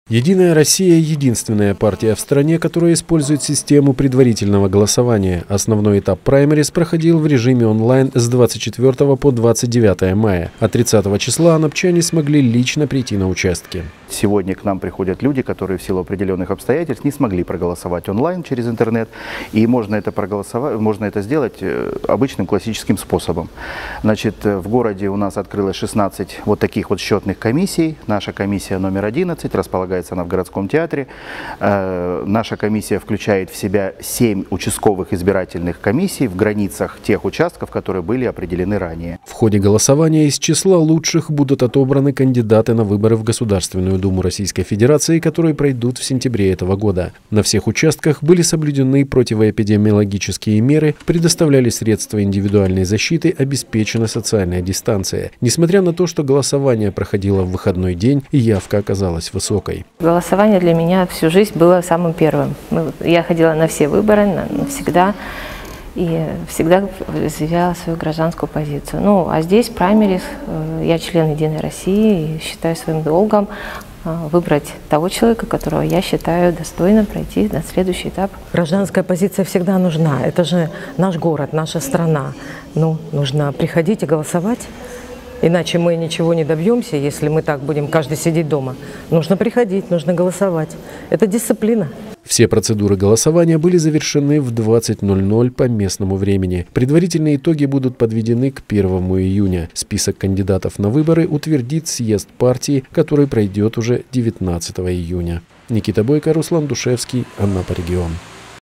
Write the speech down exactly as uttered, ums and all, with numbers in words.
Единая Россия – единственная партия в стране, которая использует систему предварительного голосования. Основной этап праймерис проходил в режиме онлайн с двадцать четвёртого по двадцать девятое мая, а тридцатого числа анапчане смогли лично прийти на участки. Сегодня к нам приходят люди, которые в силу определенных обстоятельств не смогли проголосовать онлайн через интернет, и можно это проголосовать, можно это сделать обычным классическим способом. Значит, в городе у нас открылось шестнадцать вот таких вот счетных комиссий. Наша комиссия номер одиннадцать располагается она в городском театре. Э, наша комиссия включает в себя семь участковых избирательных комиссий в границах тех участков, которые были определены ранее. В ходе голосования из числа лучших будут отобраны кандидаты на выборы в Государственную Думу Российской Федерации, которые пройдут в сентябре этого года. На всех участках были соблюдены противоэпидемиологические меры, предоставляли средства индивидуальной защиты, обеспечена социальная дистанция. Несмотря на то, что голосование проходило в выходной день, явка оказалась высокой. Голосование для меня всю жизнь было самым первым. Я ходила на все выборы, навсегда, и всегда заявляла свою гражданскую позицию. Ну, а здесь праймерис, я член Единой России и считаю своим долгом выбрать того человека, которого я считаю достойным пройти на следующий этап. Гражданская позиция всегда нужна. Это же наш город, наша страна. Ну, нужно приходить и голосовать. Иначе мы ничего не добьемся, если мы так будем каждый сидеть дома. Нужно приходить, нужно голосовать. Это дисциплина. Все процедуры голосования были завершены в двадцать ноль ноль по местному времени. Предварительные итоги будут подведены к первому июня. Список кандидатов на выборы утвердит съезд партии, который пройдет уже девятнадцатого июня. Никита Бойко, Руслан Душевский, Анапа регион.